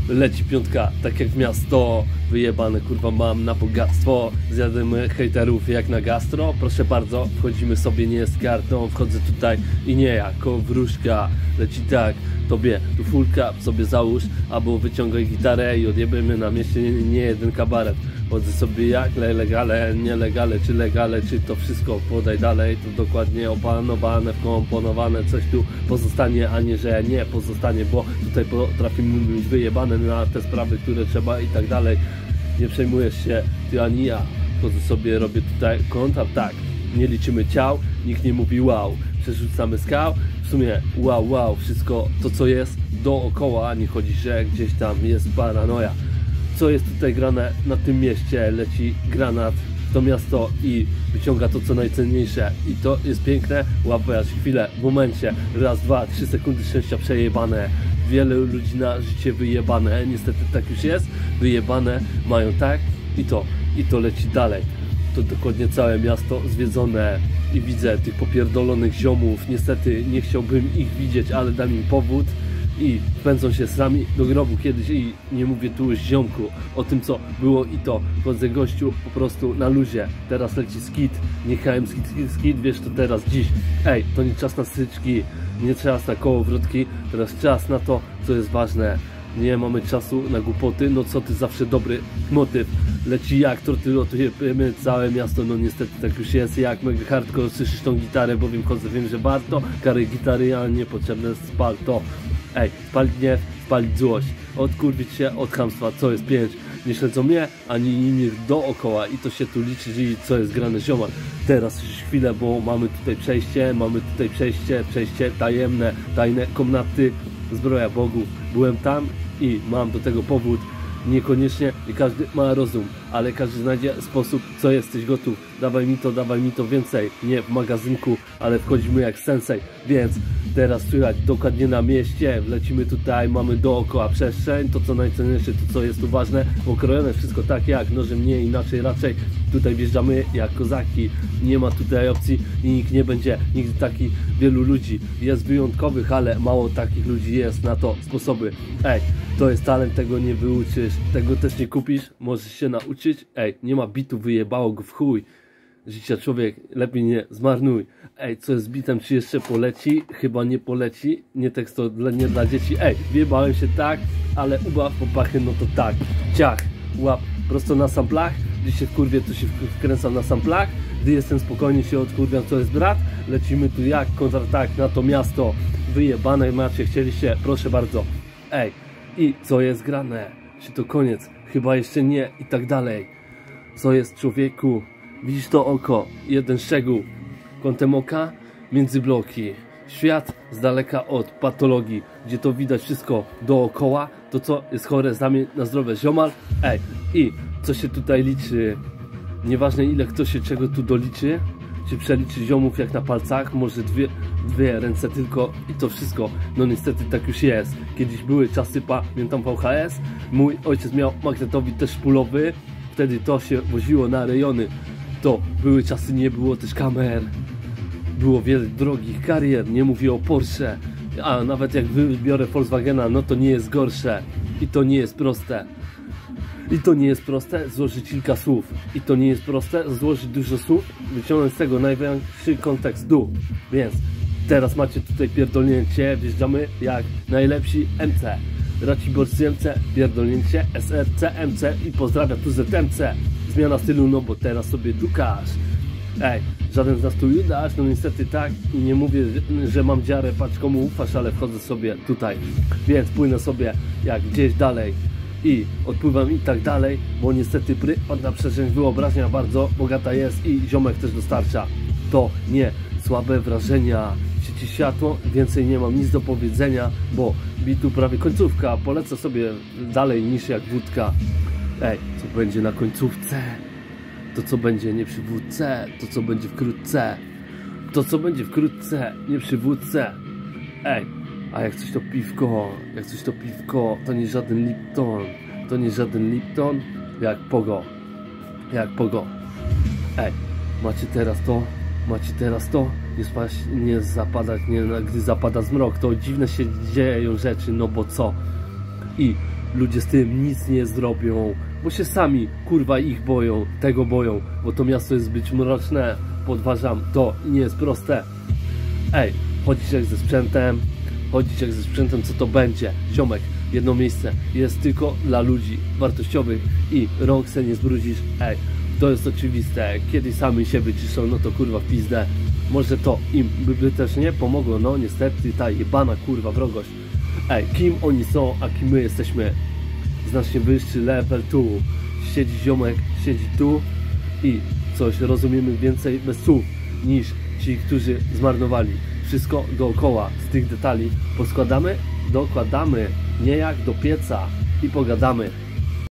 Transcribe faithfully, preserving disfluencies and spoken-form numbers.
leci piątka, tak jak miasto. Wyjebane kurwa mam na bogactwo. Zjadamy hejterów jak na gastro. Proszę bardzo, wchodzimy sobie nie z kartą. Wchodzę tutaj i nie jako wróżka. Leci tak, tobie tu fulka sobie załóż, albo wyciągaj gitarę i odjebiemy na mieście nie, nie jeden kabaret. Chodzę sobie jak legale, nielegalne, czy legale, czy to wszystko podaj dalej. To dokładnie opanowane, wkomponowane, coś tu pozostanie, a nie, że nie pozostanie, bo tutaj potrafimy być wyjebane na te sprawy, które trzeba i tak dalej. Nie przejmujesz się ty ani ja. Chodzę sobie, robię tutaj kontakt, tak. Nie liczymy ciał, nikt nie mówi wow. Przerzucamy skał, w sumie wow, wow, wszystko to co jest dookoła, nie chodzi, że gdzieś tam jest paranoja. Co jest tutaj grane na tym mieście? Leci granat w to miasto i wyciąga to co najcenniejsze. I to jest piękne, łapiesz chwilę, w momencie, raz, dwa, trzy sekundy szczęścia przejebane. Wiele ludzi na życie wyjebane, niestety tak już jest, wyjebane mają tak i to, i to leci dalej. To dokładnie całe miasto zwiedzone i widzę tych popierdolonych ziomów. Niestety nie chciałbym ich widzieć, ale dam im powód i pędzą się sami do grobu kiedyś. I nie mówię tu o ziomku, o tym co było i to. Chodzę gościu po prostu na luzie. Teraz leci skit, nie chałem skit, skit, skit, wiesz to teraz dziś. Ej, to nie czas na styczki, nie czas na kołowrotki, teraz czas na to co jest ważne. Nie mamy czasu na głupoty, no co ty, zawsze dobry motyw. Leci jak tortyrujemy całe miasto, no niestety tak już jest. Jak mega hardcore, słyszysz tą gitarę, bowiem chodzę, wiem, że warto. Kary gitary, a niepotrzebne spal to. Ej, spalić gniew, spalić złość. Odkurwić się od chamstwa, co jest pięć. Nie śledzą mnie, ani inni dookoła i to się tu liczy, i co jest grane zioma. Teraz już chwilę, bo mamy tutaj przejście, mamy tutaj przejście, przejście tajemne, tajne komnaty, zbroja bogów. Byłem tam i mam do tego powód. Niekoniecznie i każdy ma rozum, ale każdy znajdzie sposób, co jesteś gotów. Dawaj mi to, dawaj mi to więcej. Nie w magazynku, ale wchodzimy jak sensei. Więc teraz słychać dokładnie na mieście. Wlecimy tutaj, mamy dookoła przestrzeń. To co najcenniejsze, to co jest tu ważne. Okrojone wszystko tak jak nożem, nie inaczej raczej. Tutaj wjeżdżamy jak kozaki. Nie ma tutaj opcji i nikt nie będzie nigdy taki. Wielu ludzi jest wyjątkowych, ale mało takich ludzi jest na to sposoby. Ej, to jest talent, tego nie wyuczysz, tego też nie kupisz, możesz się nauczyć. Ej, nie ma bitu, wyjebało go w chuj. Życia człowiek, lepiej nie zmarnuj. Ej, co jest z bitem, czy jeszcze poleci? Chyba nie poleci, nie tekst to dla, nie dla dzieci. Ej, wyjebałem się tak, ale ubaw popachy, no to tak. Ciach, łap, prosto na samplach. Gdy się wkurwię, to się wkręcam na samplach. Gdy jestem spokojnie, się odkurwiam, co jest brat. Lecimy tu jak kontratak na to miasto. Wyjebane macie, chcieliście, proszę bardzo. Ej, i co jest grane? Czy to koniec? Chyba jeszcze nie i tak dalej. Co jest, człowieku? Widzisz to oko? Jeden szczegół. Kątem oka między bloki. Świat z daleka od patologii, gdzie to widać wszystko dookoła. To co jest chore, zamień na zdrowe, ziomal. Ej, i co się tutaj liczy? Nieważne ile kto się czego tu doliczy. Czy przeliczy ziomów jak na palcach, może dwie, dwie ręce tylko i to wszystko. No niestety tak już jest. Kiedyś były czasy, pamiętam V H S. Mój ojciec miał magnetowid też szpulowy. Wtedy to się woziło na rejony. To były czasy, nie było też kamer. Było wiele drogich karier, nie mówię o Porsche. A nawet jak wybiorę Volkswagena, no to nie jest gorsze. I to nie jest proste. I to nie jest proste złożyć kilka słów. I to nie jest proste złożyć dużo słów, wyciągnąć z tego największy kontekst dół. Więc teraz macie tutaj pierdolnięcie, wjeżdżamy jak najlepsi M C. Raciborscy M C, pierdolnięcie, S R C, M C i pozdrawia tu Z M C. Zmiana stylu, no bo teraz sobie dukasz. Ej, żaden z nas tu Judasz, no niestety tak. I nie mówię, że mam dziarę, patrz komu ufasz, ale wchodzę sobie tutaj. Więc płynę sobie jak gdzieś dalej i odpływam i tak dalej, bo niestety prywatna przestrzeń wyobraźnia bardzo bogata jest i ziomek też dostarcza. To nie słabe wrażenia. Świeci światło, więcej nie mam nic do powiedzenia, bo bitu prawie końcówka, polecę sobie dalej niż jak wódka. Ej, co będzie na końcówce? To co będzie nie przy wódce, to co będzie wkrótce. To co będzie wkrótce, nie przy wódce. Ej, a jak coś to piwko, jak coś to piwko, to nie żaden Lipton. To nie żaden Lipton, jak pogo. Jak pogo. Ej, macie teraz to, macie teraz to. Nie spać, nie zapadać, nie, gdy zapada zmrok, to dziwne się dzieją rzeczy, no bo co? I ludzie z tym nic nie zrobią, bo się sami kurwa ich boją, tego boją, bo to miasto jest zbyt mroczne, podważam, to nie jest proste. Ej, chodzić jak ze sprzętem, chodzić jak ze sprzętem, co to będzie? Ziomek, jedno miejsce jest tylko dla ludzi wartościowych i rąk se nie zbrudzisz. Ej, to jest oczywiste, kiedy sami się wyciszą, no to kurwa w pizdę. Może to im by, by też nie pomogło, no niestety ta jebana kurwa wrogość. Ej, kim oni są, a kim my jesteśmy? Znacznie wyższy level tu. Siedzi ziomek, siedzi tu i coś rozumiemy więcej bez słów niż ci, którzy zmarnowali wszystko dookoła. Z tych detali poskładamy, dokładamy, nie jak do pieca i pogadamy.